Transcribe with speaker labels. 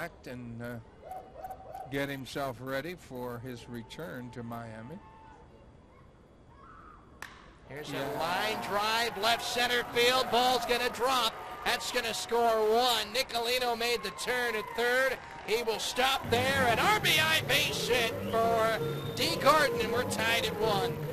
Speaker 1: act and get himself ready for his return to Miami.
Speaker 2: Here's a line drive, left center field. Ball's going to drop. That's going to score one. Nicolino made the turn at third. He will stop there. An RBI base hit for Dee Gordon, and we're tied at 1.